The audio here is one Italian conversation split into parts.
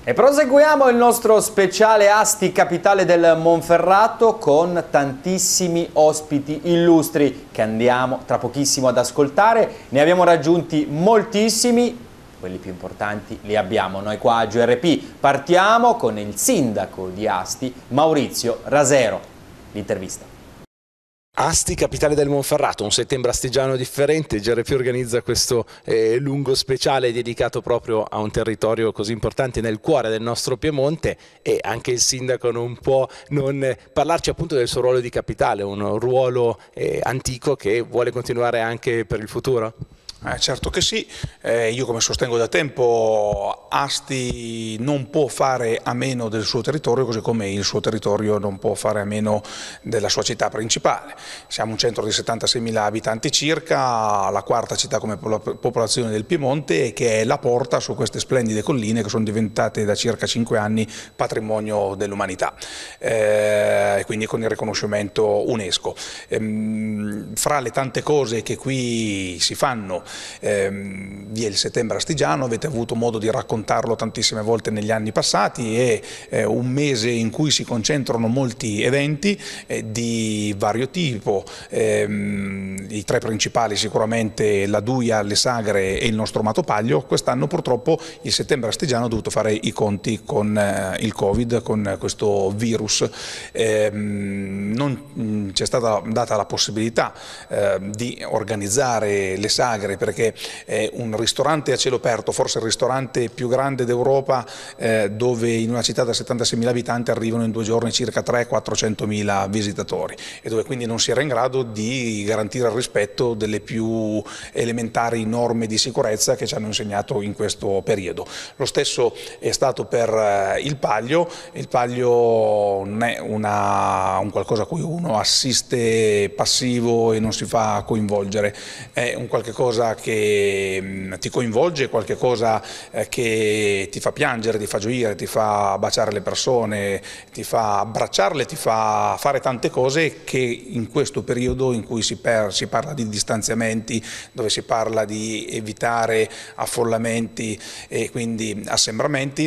E proseguiamo il nostro speciale Asti Capitale del Monferrato con tantissimi ospiti illustri che andiamo tra pochissimo ad ascoltare. Ne abbiamo raggiunti moltissimi, quelli più importanti li abbiamo noi qua a GRP. Partiamo con il sindaco di Asti, Maurizio Rasero. L'intervista. Asti, capitale del Monferrato, un settembre astigiano differente. GRP organizza questo lungo speciale dedicato proprio a un territorio così importante nel cuore del nostro Piemonte, e anche il sindaco non può non parlarci appunto del suo ruolo di capitale, un ruolo antico che vuole continuare anche per il futuro? Certo che sì, io come sostengo da tempo, Asti non può fare a meno del suo territorio, così come il suo territorio non può fare a meno della sua città principale. Siamo un centro di 76.000 abitanti circa, la quarta città come popolazione del Piemonte, e che è la porta su queste splendide colline che sono diventate da circa 5 anni patrimonio dell'umanità, quindi con il riconoscimento UNESCO. Fra le tante cose che qui si fanno, vi è il settembre astigiano, avete avuto modo di raccontarlo tantissime volte negli anni passati, è un mese in cui si concentrano molti eventi di vario tipo, i tre principali sicuramente la Duia, le Sagre e il nostro Matopaglio. Quest'anno purtroppo il settembre astigiano ha dovuto fare i conti con il Covid, con questo virus. Non ci è stata data la possibilità di organizzare le Sagre, perché è un ristorante a cielo aperto, forse il ristorante più grande d'Europa, dove in una città da 76.000 abitanti arrivano in 2 giorni circa 300.000-400.000 visitatori, e dove quindi non si era in grado di garantire il rispetto delle più elementari norme di sicurezza che ci hanno insegnato in questo periodo. Lo stesso è stato per il Paglio. Il Paglio non è un qualcosa a cui uno assiste passivo e non si fa coinvolgere, è un qualche cosa che ti coinvolge, qualche cosa che ti fa piangere, ti fa gioire, ti fa baciare le persone, ti fa abbracciarle, ti fa fare tante cose che in questo periodo in cui si parla di distanziamenti, dove si parla di evitare affollamenti e quindi assembramenti,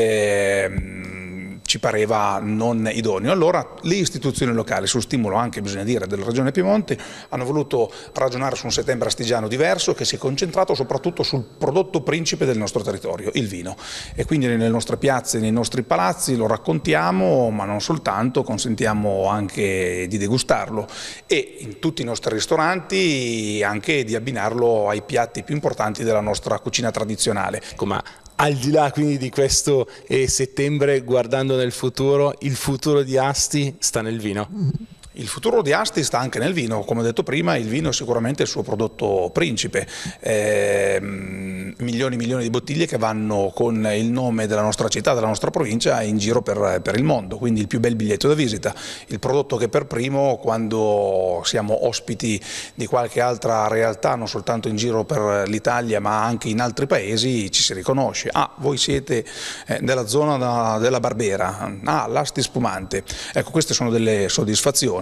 ci pareva non idoneo. Allora le istituzioni locali, su stimolo anche, bisogna dire, della Regione Piemonte, hanno voluto ragionare su un settembre astigiano diverso, che si è concentrato soprattutto sul prodotto principe del nostro territorio, il vino. E quindi nelle nostre piazze, nei nostri palazzi lo raccontiamo, ma non soltanto, consentiamo anche di degustarlo, e in tutti i nostri ristoranti anche di abbinarlo ai piatti più importanti della nostra cucina tradizionale. Ma al di là quindi di questo settembre, guardando nel futuro, il futuro di Asti sta nel vino? Il futuro di Asti sta anche nel vino, come ho detto prima, il vino è sicuramente il suo prodotto principe, milioni e milioni di bottiglie che vanno con il nome della nostra città, della nostra provincia in giro per il mondo, quindi il più bel biglietto da visita, il prodotto che per primo, quando siamo ospiti di qualche altra realtà, non soltanto in giro per l'Italia ma anche in altri paesi, ci si riconosce. Ah, voi siete della zona della Barbera, ah, l'Asti spumante. Ecco, queste sono delle soddisfazioni.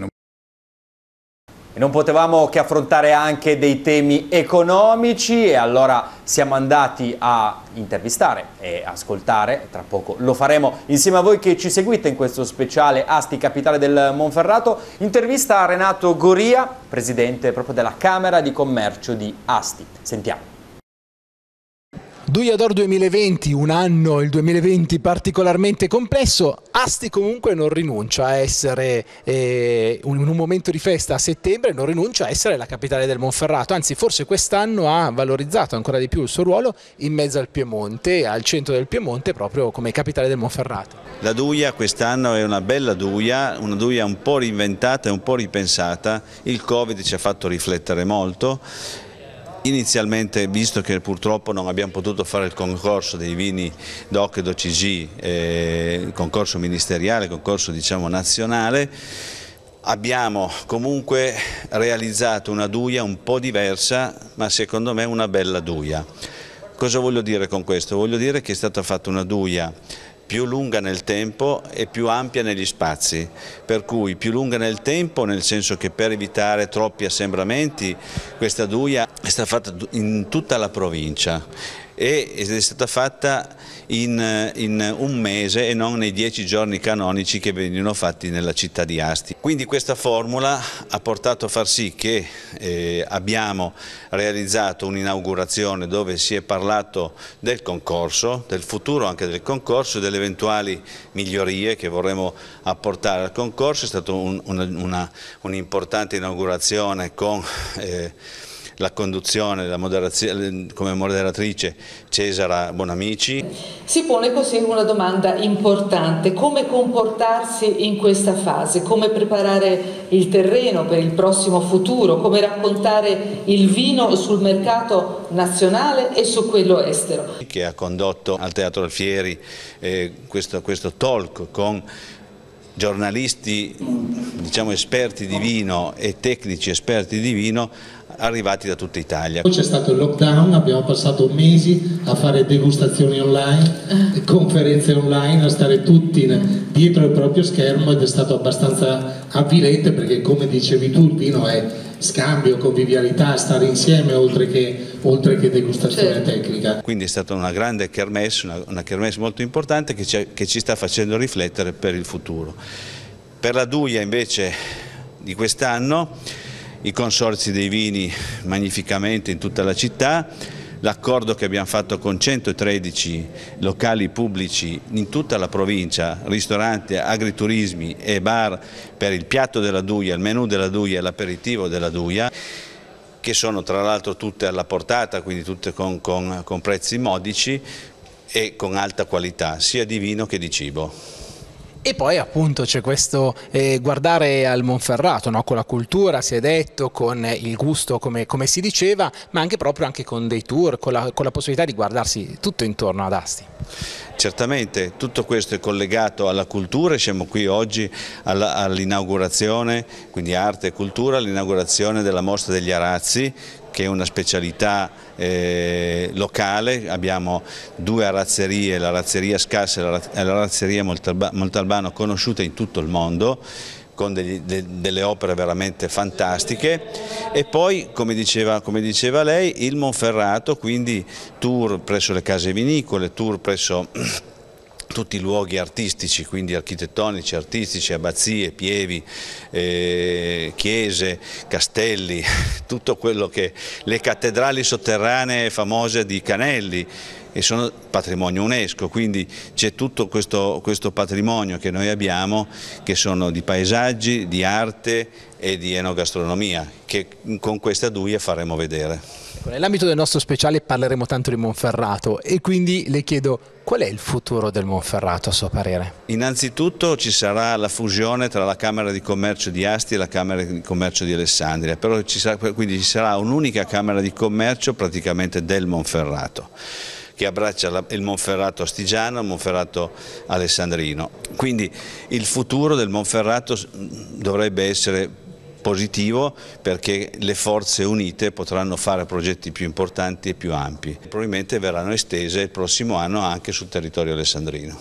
E non potevamo che affrontare anche dei temi economici, e allora siamo andati a intervistare e ascoltare, tra poco lo faremo insieme a voi che ci seguite in questo speciale Asti Capitale del Monferrato, intervista a Renato Goria, presidente proprio della Camera di Commercio di Asti. Sentiamo. Duia d'Or 2020, un anno, il 2020 particolarmente complesso. Asti comunque non rinuncia a essere, in un momento di festa a settembre, non rinuncia a essere la capitale del Monferrato, anzi forse quest'anno ha valorizzato ancora di più il suo ruolo in mezzo al Piemonte, al centro del Piemonte, proprio come capitale del Monferrato. La Duia quest'anno è una bella Duia, una Duia un po' reinventata e un po' ripensata. Il Covid ci ha fatto riflettere molto. Inizialmente, visto che purtroppo non abbiamo potuto fare il concorso dei vini DOC e DOCG, il concorso ministeriale, il concorso diciamo nazionale, abbiamo comunque realizzato una Duia un po' diversa, ma secondo me una bella Duia. Cosa voglio dire con questo? Voglio dire che è stata fatta una Duia più lunga nel tempo e più ampia negli spazi, per cui più lunga nel tempo nel senso che per evitare troppi assembramenti questa Duia è stata fatta in tutta la provincia ed è stata fatta in un mese e non nei 10 giorni canonici che venivano fatti nella città di Asti. Quindi questa formula ha portato a far sì che abbiamo realizzato un'inaugurazione dove si è parlato del concorso, del futuro anche del concorso e delle eventuali migliorie che vorremmo apportare al concorso. È stata un'importante inaugurazione con la conduzione, come moderatrice Cesara Bonamici. Si pone così una domanda importante: come comportarsi in questa fase, come preparare il terreno per il prossimo futuro, come raccontare il vino sul mercato nazionale e su quello estero. Che ha condotto al Teatro Alfieri questo talk con giornalisti, diciamo, esperti di vino e tecnici esperti di vino arrivati da tutta Italia. Poi c'è stato il lockdown, abbiamo passato mesi a fare degustazioni online, conferenze online, a stare tutti dietro il proprio schermo, ed è stato abbastanza avvilente, perché come dicevi tu il vino è scambio, convivialità, stare insieme oltre che degustazione tecnica. Quindi è stata una grande kermesse, una kermesse molto importante che ci sta facendo riflettere per il futuro. Per la Duia invece di quest'anno i consorzi dei vini magnificamente in tutta la città, l'accordo che abbiamo fatto con 113 locali pubblici in tutta la provincia, ristoranti, agriturismi e bar per il piatto della Duia, il menù della Duia e l'aperitivo della Duia, che sono tra l'altro tutte alla portata, quindi tutte con prezzi modici e con alta qualità, sia di vino che di cibo. E poi appunto c'è questo guardare al Monferrato, no? Con la cultura, si è detto, con il gusto come si diceva, ma anche proprio con dei tour, con la possibilità di guardarsi tutto intorno ad Asti. Certamente tutto questo è collegato alla cultura. Siamo qui oggi all'inaugurazione, quindi arte e cultura, all'inaugurazione della Mostra degli Arazzi, che è una specialità locale. Abbiamo due arazzerie, la razzeria Scassa e la razzeria Montalbano, conosciute in tutto il mondo, con delle opere veramente fantastiche. E poi, come diceva lei, il Monferrato, quindi tour presso le case vinicole, tour presso tutti i luoghi artistici, quindi architettonici, artistici, abbazie, pievi, chiese, castelli, tutto quello che le cattedrali sotterranee famose di Canelli, e sono patrimonio UNESCO, quindi c'è tutto questo patrimonio che noi abbiamo, che sono di paesaggi, di arte e di enogastronomia, che con questa Duia faremo vedere. Nell'ambito del nostro speciale parleremo tanto di Monferrato, e quindi le chiedo: qual è il futuro del Monferrato a suo parere? Innanzitutto ci sarà la fusione tra la Camera di Commercio di Asti e la Camera di Commercio di Alessandria, quindi ci sarà un'unica Camera di Commercio praticamente del Monferrato, che abbraccia il Monferrato astigiano e il Monferrato alessandrino. Quindi il futuro del Monferrato dovrebbe essere positivo, perché le forze unite potranno fare progetti più importanti e più ampi. Probabilmente verranno estese il prossimo anno anche sul territorio alessandrino.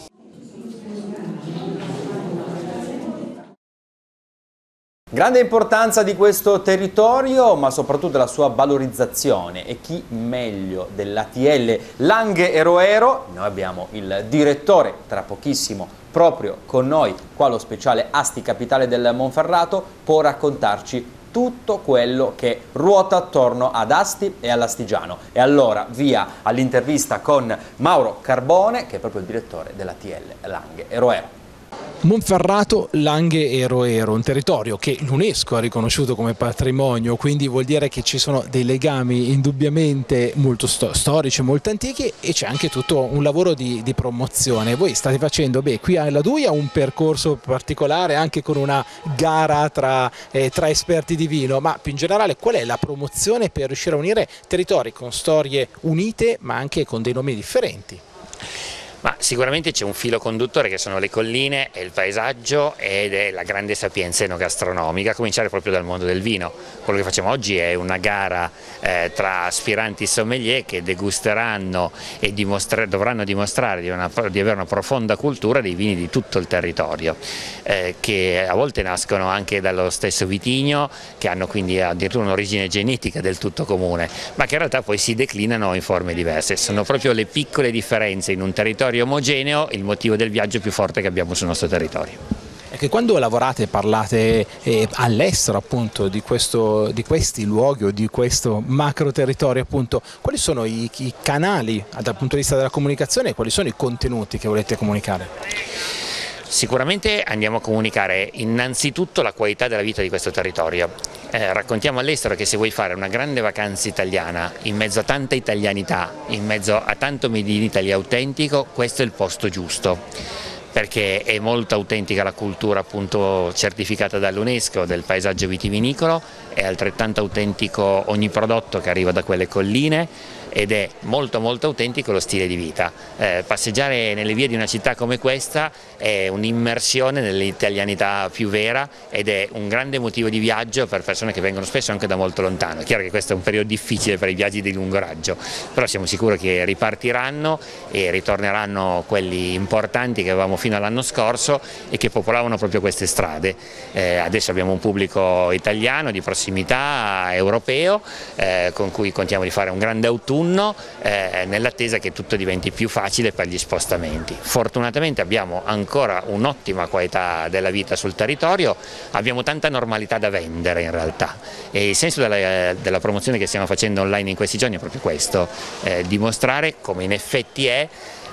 Grande importanza di questo territorio, ma soprattutto la sua valorizzazione, e chi meglio dell'ATL Langhe e Roero. Noi abbiamo il direttore tra pochissimo proprio con noi qua allo speciale Asti Capitale del Monferrato, può raccontarci tutto quello che ruota attorno ad Asti e all'Astigiano. E allora via all'intervista con Mauro Carbone, che è proprio il direttore dell'ATL Langhe e Roero. Monferrato, Langhe e Roero, un territorio che l'UNESCO ha riconosciuto come patrimonio, quindi vuol dire che ci sono dei legami indubbiamente molto storici, molto antichi, e c'è anche tutto un lavoro di promozione. Voi state facendo qui alla Duia un percorso particolare, anche con una gara tra esperti di vino, ma più in generale qual è la promozione per riuscire a unire territori con storie unite ma anche con dei nomi differenti? Ma sicuramente c'è un filo conduttore che sono le colline e il paesaggio ed è la grande sapienza enogastronomica, a cominciare proprio dal mondo del vino. Quello che facciamo oggi è una gara tra aspiranti sommelier che degusteranno e dovranno dimostrare di avere una profonda cultura dei vini di tutto il territorio, che a volte nascono anche dallo stesso vitigno, che hanno quindi addirittura un'origine genetica del tutto comune, ma che in realtà poi si declinano in forme diverse. Sono proprio le piccole differenze in un territorio omogeneo il motivo del viaggio più forte che abbiamo sul nostro territorio. È che quando lavorate e parlate all'estero appunto di questi luoghi o di questo macro territorio, appunto, quali sono i canali dal punto di vista della comunicazione e quali sono i contenuti che volete comunicare? Sicuramente andiamo a comunicare innanzitutto la qualità della vita di questo territorio. Raccontiamo all'estero che se vuoi fare una grande vacanza italiana in mezzo a tanta italianità, in mezzo a tanto Made in Italy autentico, questo è il posto giusto, perché è molto autentica la cultura appunto certificata dall'UNESCO del paesaggio vitivinicolo, è altrettanto autentico ogni prodotto che arriva da quelle colline ed è molto autentico lo stile di vita. Passeggiare nelle vie di una città come questa è un'immersione nell'italianità più vera ed è un grande motivo di viaggio per persone che vengono spesso anche da molto lontano. È chiaro che questo è un periodo difficile per i viaggi di lungo raggio, però siamo sicuri che ripartiranno e ritorneranno quelli importanti che avevamo fino all'anno scorso e che popolavano proprio queste strade. Adesso abbiamo un pubblico italiano di prossimità, europeo, con cui contiamo di fare un grande autunno nell'attesa che tutto diventi più facile per gli spostamenti. Fortunatamente abbiamo ancora un'ottima qualità della vita sul territorio, abbiamo tanta normalità da vendere in realtà e il senso della promozione che stiamo facendo online in questi giorni è proprio questo, dimostrare come in effetti è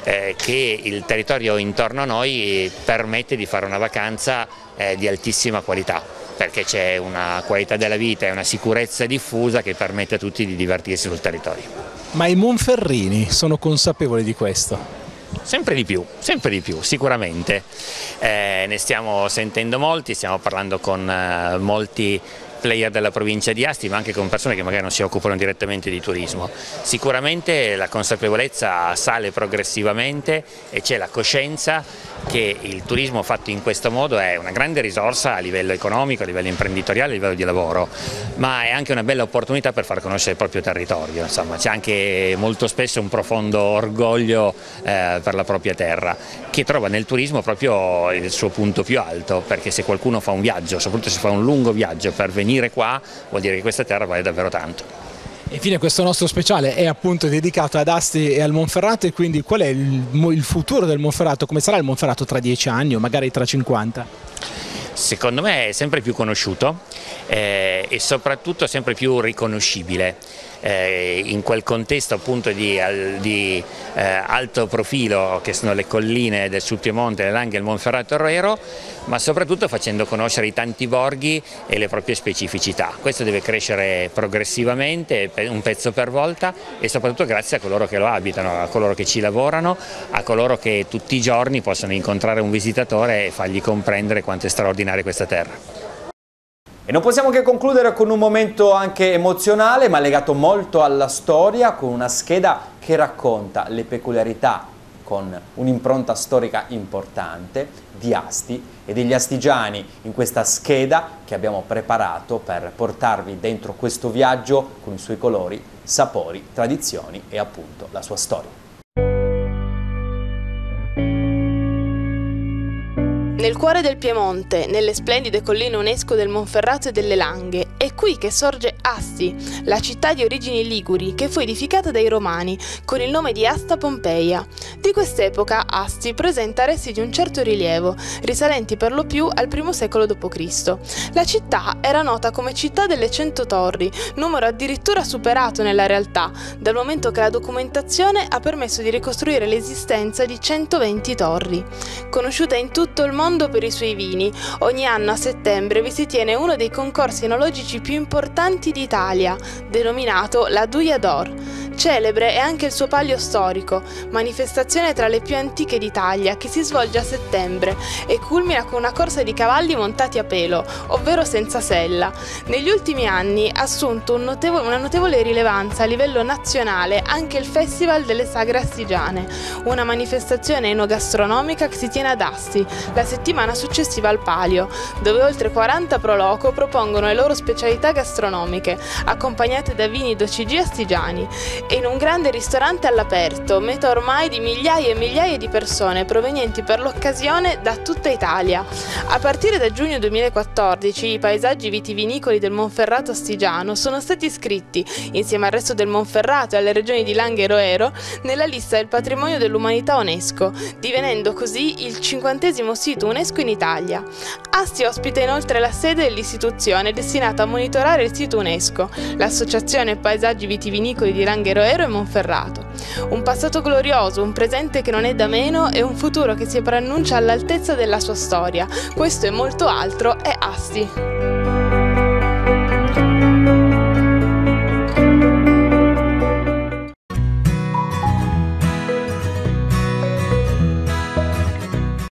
che il territorio intorno a noi permette di fare una vacanza di altissima qualità, perché c'è una qualità della vita e una sicurezza diffusa che permette a tutti di divertirsi sul territorio. Ma i monferrini sono consapevoli di questo? Sempre di più, sicuramente. Ne stiamo sentendo molti, stiamo parlando con molti player della provincia di Asti, ma anche con persone che magari non si occupano direttamente di turismo. Sicuramente la consapevolezza sale progressivamente e c'è la coscienza che il turismo fatto in questo modo è una grande risorsa a livello economico, a livello imprenditoriale, a livello di lavoro, ma è anche una bella opportunità per far conoscere il proprio territorio. Insomma, c'è anche molto spesso un profondo orgoglio per la propria terra, che trova nel turismo proprio il suo punto più alto, perché se qualcuno fa un viaggio, soprattutto se fa un lungo viaggio per venire qua, vuol dire che questa terra vale davvero tanto. Infine questo nostro speciale è appunto dedicato ad Asti e al Monferrato, e quindi qual è il futuro del Monferrato? Come sarà il Monferrato tra 10 anni o magari tra 50? Secondo me è sempre più conosciuto e soprattutto sempre più riconoscibile. In quel contesto appunto di alto profilo che sono le colline del Sul Piemonte, le Langhe, il Monferrato e il Roero, ma soprattutto facendo conoscere i tanti borghi e le proprie specificità. Questo deve crescere progressivamente, un pezzo per volta, e soprattutto grazie a coloro che lo abitano, a coloro che ci lavorano, a coloro che tutti i giorni possono incontrare un visitatore e fargli comprendere quanto è straordinaria questa terra. E non possiamo che concludere con un momento anche emozionale, ma legato molto alla storia, con una scheda che racconta le peculiarità, con un'impronta storica importante, di Asti e degli astigiani, in questa scheda che abbiamo preparato per portarvi dentro questo viaggio con i suoi colori, sapori, tradizioni e appunto la sua storia. Nel cuore del Piemonte, nelle splendide colline UNESCO del Monferrato e delle Langhe, è qui che sorge Asti, la città di origini liguri che fu edificata dai Romani con il nome di Asta Pompeia. Di quest'epoca Asti presenta resti di un certo rilievo, risalenti per lo più al I secolo d.C. La città era nota come città delle 100 torri, numero addirittura superato nella realtà, dal momento che la documentazione ha permesso di ricostruire l'esistenza di 120 torri. Conosciuta in tutto il mondo per i suoi vini, ogni anno a settembre vi si tiene uno dei concorsi enologici più importanti d'Italia, denominato la Duia d'Or. Celebre è anche il suo palio storico, manifestazione tra le più antiche d'Italia, che si svolge a settembre e culmina con una corsa di cavalli montati a pelo, ovvero senza sella. Negli ultimi anni ha assunto una notevole rilevanza a livello nazionale anche il Festival delle Sagre Astigiane, una manifestazione enogastronomica che si tiene ad Asti la settimana successiva al palio, dove oltre 40 pro loco propongono le loro specialità gastronomiche, accompagnate da vini d'OCG astigiani, e in un grande ristorante all'aperto, meta ormai di migliaia e migliaia di persone provenienti per l'occasione da tutta Italia. A partire da giugno 2014 i paesaggi vitivinicoli del Monferrato astigiano sono stati iscritti, insieme al resto del Monferrato e alle regioni di Langhe e Roero, nella lista del patrimonio dell'umanità UNESCO, divenendo così il 50° sito UNESCO in Italia. Asti ospita inoltre la sede dell'istituzione destinata a monitorare il sito UNESCO, l'Associazione Paesaggi Vitivinicoli di Langhe e Roero e Monferrato. Un passato glorioso, un presente che non è da meno e un futuro che si preannuncia all'altezza della sua storia. Questo e molto altro è Asti.